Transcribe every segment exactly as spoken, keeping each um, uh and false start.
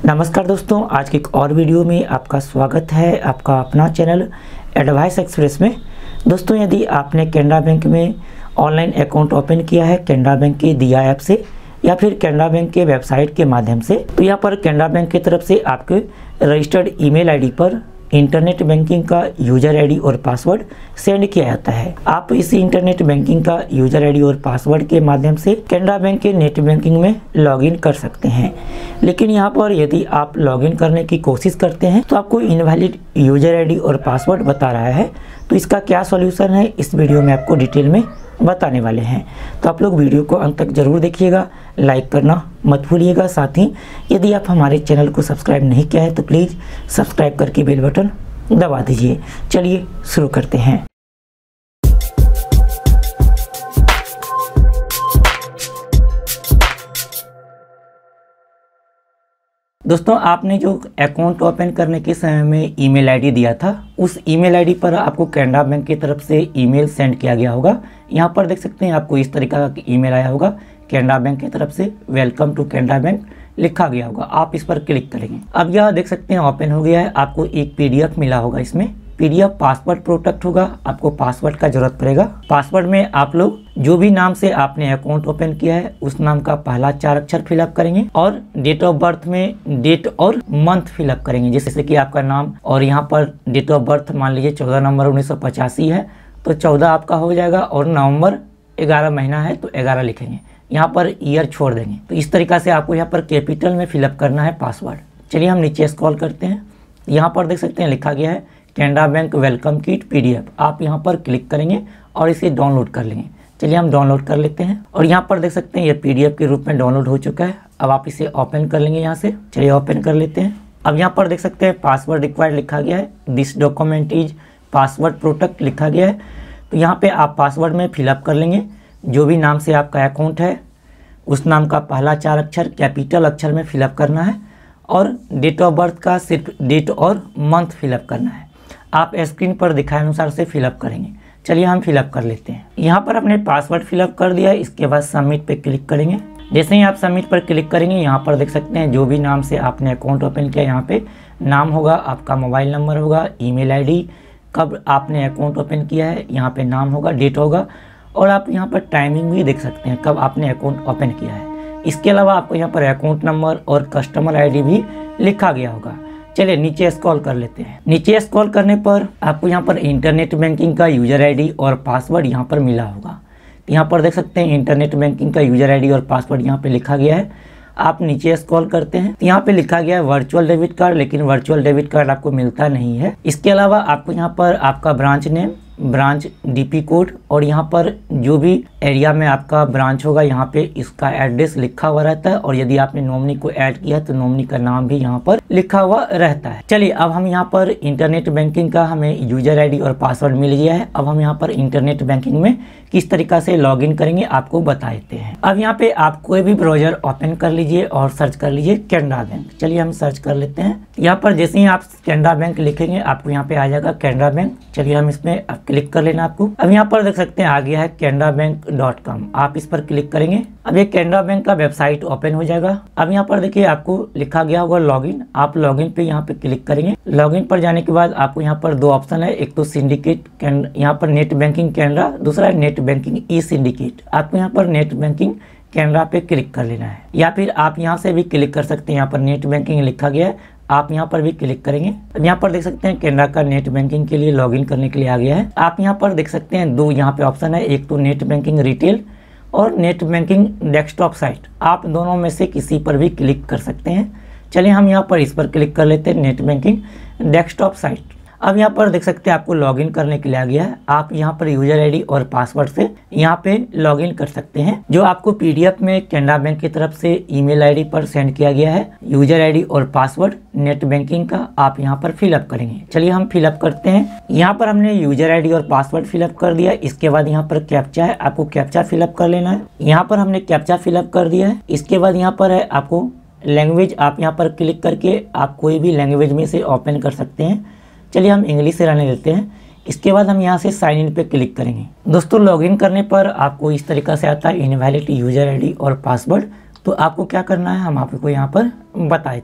नमस्कार दोस्तों, आज की एक और वीडियो में आपका स्वागत है। आपका अपना चैनल एडवाइस एक्सप्रेस में। दोस्तों, यदि आपने कैनरा बैंक में ऑनलाइन अकाउंट ओपन किया है कैनरा बैंक के दिया ऐप से या फिर कैनरा बैंक के वेबसाइट के माध्यम से, तो यहाँ पर कैनरा बैंक की तरफ से आपके रजिस्टर्ड ईमेल आईडी पर इंटरनेट बैंकिंग का यूज़र आईडी और पासवर्ड सेंड किया जाता है। आप इस इंटरनेट बैंकिंग का यूज़र आईडी और पासवर्ड के माध्यम से कैनरा बैंक के नेट बैंकिंग में लॉगिन कर सकते हैं। लेकिन यहाँ पर यदि आप लॉगिन करने की कोशिश करते हैं तो आपको इनवैलिड यूज़र आईडी और पासवर्ड बता रहा है। तो इसका क्या सॉल्यूशन है, इस वीडियो में आपको डिटेल में बताने वाले हैं। तो आप लोग वीडियो को अंत तक जरूर देखिएगा, लाइक करना मत भूलिएगा। साथ ही यदि आप हमारे चैनल को सब्सक्राइब नहीं किया है तो प्लीज़ सब्सक्राइब करके बेल बटन दबा दीजिए। चलिए शुरू करते हैं। दोस्तों, आपने जो अकाउंट ओपन करने के समय में ईमेल आईडी दिया था, उस ईमेल आईडी पर आपको कैनरा बैंक की तरफ से ईमेल सेंड किया गया होगा। यहाँ पर देख सकते हैं, आपको इस तरीका का ईमेल आया होगा कैनरा बैंक की तरफ से, वेलकम टू कैनरा बैंक लिखा गया होगा। आप इस पर क्लिक करेंगे। अब यह देख सकते हैं ओपन हो गया है। आपको एक पीडीएफ मिला होगा। इसमें पीडीएफ पासवर्ड प्रोटेक्ट होगा। आपको पासवर्ड का जरूरत पड़ेगा। पासवर्ड में आप लोग जो भी नाम से आपने अकाउंट ओपन किया है उस नाम का पहला चार अक्षर फिलअप करेंगे और डेट ऑफ बर्थ में डेट और मंथ फिलअप करेंगे। जैसे कि आपका नाम और यहाँ पर डेट ऑफ बर्थ मान लीजिए चौदह नवंबर उन्नीस सौ पचासी है तो चौदह आपका हो जाएगा, और नवंबर ग्यारह महीना है तो ग्यारह लिखेंगे। यहाँ पर ईयर छोड़ देंगे। तो इस तरीका से आपको यहाँ पर कैपिटल में फिलअप करना है पासवर्ड। चलिए हम नीचे स्क्रॉल करते हैं। यहाँ पर देख सकते हैं लिखा गया है Canara bank welcome kit PDF. आप यहाँ पर क्लिक करेंगे और इसे डाउनलोड कर लेंगे। चलिए हम डाउनलोड कर लेते हैं और यहाँ पर देख सकते हैं ये पीडीएफ के रूप में डाउनलोड हो चुका है। अब आप इसे ओपन कर लेंगे यहाँ से। चलिए ओपन कर लेते हैं। अब यहाँ पर देख सकते हैं पासवर्ड रिक्वायर्ड लिखा गया है। This document is password protect लिखा गया है। तो यहाँ पे आप पासवर्ड में फिलअप कर लेंगे जो भी नाम से आपका अकाउंट है उस नाम का पहला चार अक्षर कैपिटल अक्षर में फिलअप करना है, और डेट ऑफ बर्थ का सिर्फ डेट और मंथ फिलअप करना है। आप स्क्रीन पर दिखाए अनुसार से फिलअप करेंगे। चलिए हम फिलअप कर लेते हैं। यहाँ पर अपने पासवर्ड फिलअप कर दिया है। इसके बाद सबमिट पे क्लिक करेंगे। जैसे ही आप सबमिट पर क्लिक करेंगे, यहाँ पर देख सकते हैं जो भी नाम से आपने अकाउंट ओपन किया, यहाँ पे नाम होगा, आपका मोबाइल नंबर होगा, ईमेल आईडी, कब आपने अकाउंट ओपन किया है, यहाँ पे नाम होगा, डेट होगा, और आप यहाँ पर टाइमिंग भी देख सकते हैं कब आपने अकाउंट ओपन किया है। इसके अलावा आपको यहाँ पर अकाउंट नंबर और कस्टमर आईडी भी लिखा गया होगा। चलिए नीचे स्क्रॉल कर लेते हैं। नीचे स्क्रॉल करने पर आपको यहाँ पर इंटरनेट बैंकिंग का यूजर आईडी और पासवर्ड यहाँ पर मिला होगा। यहाँ पर देख सकते हैं इंटरनेट बैंकिंग का यूजर आईडी और पासवर्ड यहाँ पे लिखा गया है। आप नीचे स्क्रॉल करते हैं, यहाँ पे लिखा गया है वर्चुअल डेबिट कार्ड, लेकिन वर्चुअल डेबिट कार्ड आपको मिलता नहीं है। इसके अलावा आपको यहाँ पर आपका branch name, branch DP code, और यहाँ पर जो भी एरिया में आपका ब्रांच होगा यहाँ पे इसका एड्रेस लिखा हुआ रहता है। और यदि आपने नॉमिनी को ऐड किया है तो नॉमिनी का नाम भी यहाँ पर लिखा हुआ रहता है। चलिए अब हम यहाँ पर इंटरनेट बैंकिंग का हमें यूजर आईडी और पासवर्ड मिल गया है। अब हम यहाँ पर इंटरनेट बैंकिंग में किस तरीका से लॉगिन करेंगे आपको बता देते हैं। अब यहाँ पे आप कोई भी ब्राउजर ओपन कर लीजिए और सर्च कर लीजिए कैनरा बैंक। चलिए हम सर्च कर लेते हैं। यहाँ पर जैसे ही आप कैनरा बैंक लिखेंगे आपको यहाँ पे आ जाएगा कैनरा बैंक। चलिए हम इसमें क्लिक कर लेना आपको। अब यहाँ पर देख सकते हैं आ गया है कैनरा बैंक डॉट कॉम। आप इस पर क्लिक करेंगे। अब ये कैनरा बैंक का वेबसाइट ओपन हो जाएगा। अब यहाँ पर देखिए आपको लिखा गया होगा लॉगिन। आप लॉगिन पे यहाँ पे क्लिक करेंगे। लॉगिन पर जाने के बाद आपको यहाँ पर दो ऑप्शन है, एक तो सिंडिकेट, यहाँ पर नेट बैंकिंग कैनरा, दूसरा है नेट बैंकिंग ई सिंडिकेट। आपको यहाँ पर नेट बैंकिंग कैनरा पे क्लिक कर लेना है, या फिर आप यहाँ से भी क्लिक कर सकते हैं। यहाँ पर नेट बैंकिंग लिखा गया है, आप यहाँ पर भी क्लिक करेंगे। अब यहाँ पर देख सकते हैं कैनरा का नेट बैंकिंग के लिए लॉगिन करने के लिए आ गया है। आप यहाँ पर देख सकते हैं दो यहाँ पे ऑप्शन है, एक तो नेट बैंकिंग रिटेल और नेट बैंकिंग डेस्कटॉप साइट। आप दोनों में से किसी पर भी क्लिक कर सकते हैं। चलिए हम यहाँ पर इस पर क्लिक कर लेते हैं, नेट बैंकिंग डेस्कटॉप साइट। अब यहाँ पर देख सकते हैं आपको लॉगिन करने के लिए आ गया है। आप यहाँ पर यूजर आईडी और पासवर्ड से यहाँ पे लॉगिन कर सकते हैं, जो आपको पीडीएफ में कैनरा बैंक की तरफ से ईमेल आईडी पर सेंड किया गया है। यूजर आईडी और पासवर्ड नेट बैंकिंग का आप यहाँ पर फिलअप करेंगे। चलिए हम फिलअप करते हैं। यहाँ पर हमने यूजर आईडी और पासवर्ड फिलअप कर दिया। इसके बाद यहाँ पर कैप्चा है, आपको कैप्चा फिलअप कर लेना है। यहाँ पर हमने कैप्चा फिलअप कर दिया है। इसके बाद यहाँ पर है आपको लैंग्वेज, आप यहाँ पर क्लिक करके आप कोई भी लैंग्वेज में से ओपन कर सकते हैं। चलिए हम इंग्लिश से रहने देते हैं। इसके बाद हम यहाँ से साइन इन पे क्लिक करेंगे। दोस्तों, लॉगिन करने पर आपको इस तरीका से आता है इनवैलिड यूजर आईडी और पासवर्ड। तो आपको क्या करना है हम आपको यहाँ पर बता देते हैं।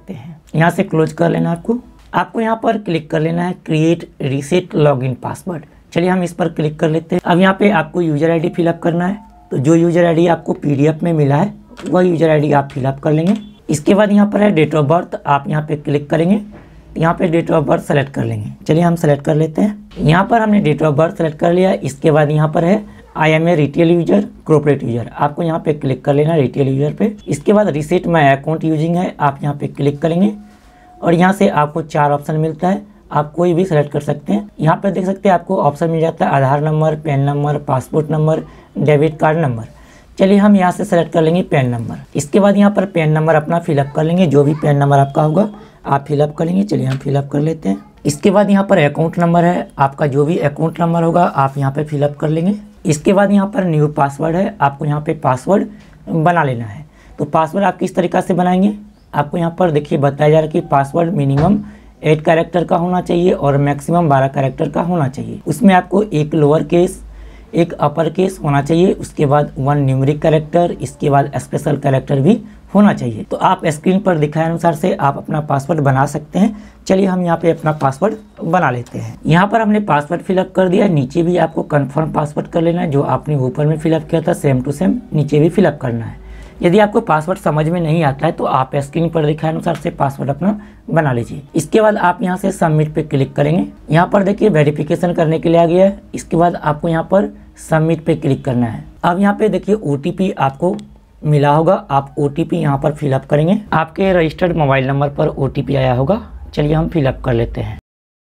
यहाँ से क्लोज कर लेना आपको आपको यहाँ पर क्लिक कर लेना है क्रिएट रीसेट लॉगिन पासवर्ड। चलिए हम इस पर क्लिक कर लेते हैं। अब यहाँ पे आपको यूजर आईडी फिलअप करना है, तो जो यूजर आईडी आपको पीडीएफ में मिला है वह यूजर आईडी आप फिलअप कर लेंगे। इसके बाद यहाँ पर है डेट ऑफ बर्थ, आप यहाँ पे क्लिक करेंगे, यहाँ पे डेट ऑफ बर्थ सेलेक्ट कर लेंगे। चलिए हम सेलेक्ट कर लेते हैं। यहाँ पर हमने डेट ऑफ बर्थ सेलेक्ट कर लिया। इसके बाद यहाँ पर है I am a retail user corporate user, आपको यहाँ पे क्लिक कर लेना रिटेल यूजर पे। इसके बाद रीसेट माई अकाउंट यूजिंग है, आप यहाँ पे क्लिक करेंगे और यहाँ से आपको चार ऑप्शन मिलता है, आप कोई भी सेलेक्ट कर सकते हैं। यहाँ पे देख सकते हैं आपको ऑप्शन मिल जाता है Aadhaar number, PAN number, passport number, debit card number. चलिए हम यहाँ से सेलेक्ट कर लेंगे पैन नंबर। इसके बाद यहाँ पर पैन नंबर अपना फिलअप कर लेंगे, जो भी पैन नंबर आपका होगा आप फिलअप कर लेंगे। चलिए हम फिलअप कर लेते हैं। इसके बाद यहाँ पर अकाउंट नंबर है, आपका जो भी अकाउंट नंबर होगा आप यहाँ पे फिलअप कर लेंगे। इसके बाद यहाँ पर न्यू पासवर्ड है, आपको यहाँ पे पासवर्ड बना लेना है। तो पासवर्ड आप किस तरीक़ा से बनाएंगे, आपको यहाँ पर देखिए बताया जा रहा है कि पासवर्ड मिनिमम एट कैरेक्टर का होना चाहिए और मैक्सिमम बारह कैरेक्टर का होना चाहिए। उसमें आपको एक लोअर केस, एक अपर केस होना चाहिए, उसके बाद वन न्यूमेरिक कैरेक्टर, इसके बाद स्पेशल कैरेक्टर भी होना चाहिए। तो आप स्क्रीन पर दिखाए अनुसार से आप अपना पासवर्ड बना सकते हैं। चलिए हम यहाँ पे अपना पासवर्ड बना लेते हैं। यहाँ पर हमने पासवर्ड फिलअप कर दिया, नीचे भी आपको कंफर्म पासवर्ड कर लेना है, जो आपने ऊपर में फिलअप किया था सेम टू सेम नीचे भी फिलअप करना है। यदि आपको पासवर्ड समझ में नहीं आता है तो आप स्क्रीन पर दिखाए अनुसार से पासवर्ड अपना बना लीजिए। इसके बाद आप यहाँ से सबमिट पे क्लिक करेंगे। यहाँ पर देखिए वेरिफिकेशन करने के लिए आ गया है। इसके बाद आपको यहाँ पर सबमिट पे क्लिक करना है। अब यहाँ पे देखिए ओटीपी आपको मिला होगा, आप ओटीपी यहाँ पर फिलअप करेंगे। आपके रजिस्टर्ड मोबाइल नंबर पर ओटीपी आया होगा। चलिए हम फिलअप कर लेते हैं।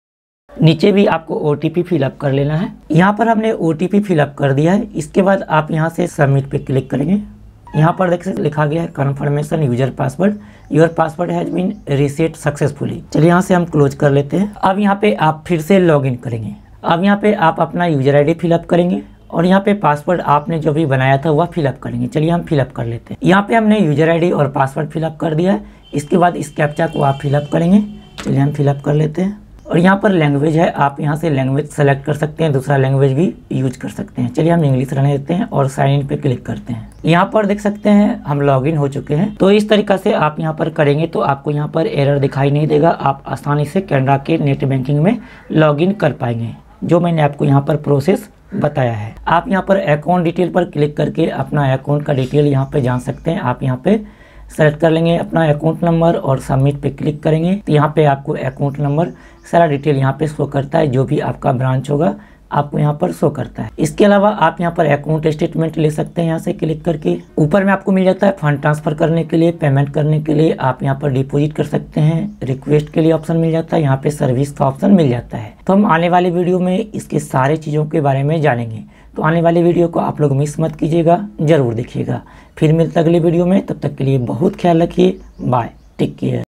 नीचे भी आपको ओटीपी फिलअप कर लेना है। यहाँ पर हमने ओटीपी फिलअप कर दिया है। इसके बाद आप यहाँ से सबमिट पे क्लिक करेंगे। यहाँ पर देख सकते लिखा गया है confirmation user password, your password has been reset successfully. चलिए यहाँ से हम क्लोज कर लेते हैं। अब यहाँ पे आप फिर से लॉगिन करेंगे। अब यहाँ पे आप अपना यूजर आईडी फिलअप करेंगे और यहाँ पे पासवर्ड आपने जो भी बनाया था वह फिलअप करेंगे। चलिए हम फिलअप कर लेते हैं। यहाँ पे हमने यूजर आईडी और पासवर्ड फिलअप कर दिया है। इसके बाद इस कैप्चा को आप फिलअप करेंगे। चलिए हम फिलअप कर लेते हैं। और यहाँ पर लैंग्वेज है, आप यहाँ से लैंग्वेज सेलेक्ट कर सकते हैं, दूसरा लैंग्वेज भी यूज कर सकते हैं। चलिए हम इंग्लिश रहने देते हैं और साइन इन पे क्लिक करते हैं। यहाँ पर देख सकते हैं हम लॉगिन हो चुके हैं। तो इस तरीका से आप यहाँ पर करेंगे तो आपको यहाँ पर एरर दिखाई नहीं देगा, आप आसानी से कैनरा के नेट बैंकिंग में लॉगिन कर पाएंगे, जो मैंने आपको यहाँ पर प्रोसेस बताया है। आप यहाँ पर अकाउंट डिटेल पर क्लिक करके अपना अकाउंट का डिटेल यहाँ पे जान सकते हैं। आप यहाँ पे सेलेक्ट कर लेंगे अपना अकाउंट नंबर और सबमिट पे क्लिक करेंगे तो यहाँ पे आपको अकाउंट नंबर सारा डिटेल यहाँ पे शो करता है, जो भी आपका ब्रांच होगा आपको यहाँ पर शो करता है। इसके अलावा आप यहाँ पर अकाउंट स्टेटमेंट ले सकते हैं यहाँ से क्लिक करके। ऊपर में आपको मिल जाता है फंड ट्रांसफर करने के लिए, पेमेंट करने के लिए, आप यहाँ पर डिपॉजिट कर सकते हैं, रिक्वेस्ट के लिए ऑप्शन मिल जाता है, यहाँ पे सर्विस का ऑप्शन मिल जाता है। तो हम आने वाले वीडियो में इसके सारे चीज़ों के बारे में जानेंगे। तो आने वाले वीडियो को आप लोग मिस मत कीजिएगा, जरूर देखिएगा। फिर मिलता अगले वीडियो में, तब तक के लिए बहुत ख्याल रखिए। Bye, take care.